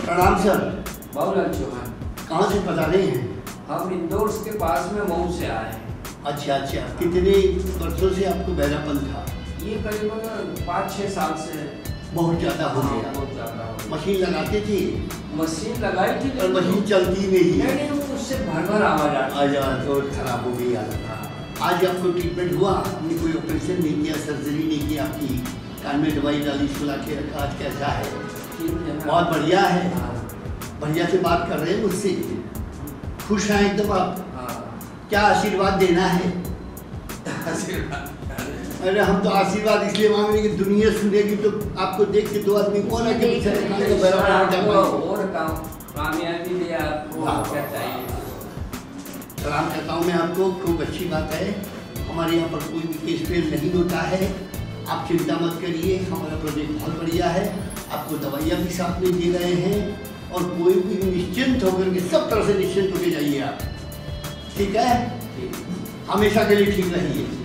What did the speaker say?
प्रणाम सर। बाबूलाल चौहान। कहाँ से पता नहीं है? हम इंदौर के पास में मऊ से आए हैं। अच्छा अच्छा, कितने वर्षों से आपको बहरापन था? ये करीबन 5-6 साल से। बहुत ज़्यादा हो गया। बहुत ज़्यादा हो गया। मशीन लगाते थे? मशीन लगाई थी पर मशीन चलती नहीं है। नहीं, उससे भर आवाज आती और खराब हो गई हालत। आज आपको ट्रीटमेंट हुआ? आपने कोई ऑपरेशन नहीं किया, सर्जरी नहीं की? आपकी कान में दवाई डाली, सुला के रखा? आज कैसा है? बहुत बढ़िया है। बढ़िया से बात कर रहे हैं मुझसे। खुश हैं एकदम आप? क्या आशीर्वाद देना है? अरे हम तो आशीर्वाद इसलिए मांग रहे हैं कि दुनिया सुनेगी तो आपको देख के दो आदमी कौन है कि कामयाबी दे आपको। क्या चाहिए? सलाम कहता हूँ मैं आपको। खूब अच्छी बात है। हमारे यहाँ पर कोई भी केस फेल नहीं होता है। आप चिंता मत करिए, हमारा प्रोजेक्ट बहुत बढ़िया है। आपको दवाइयाँ भी साथ में दे रहे हैं और कोई भी निश्चिंत होकर के सब तरह से निश्चिंत होकर जाइए आप। ठीक है? हमेशा के लिए ठीक रहिए।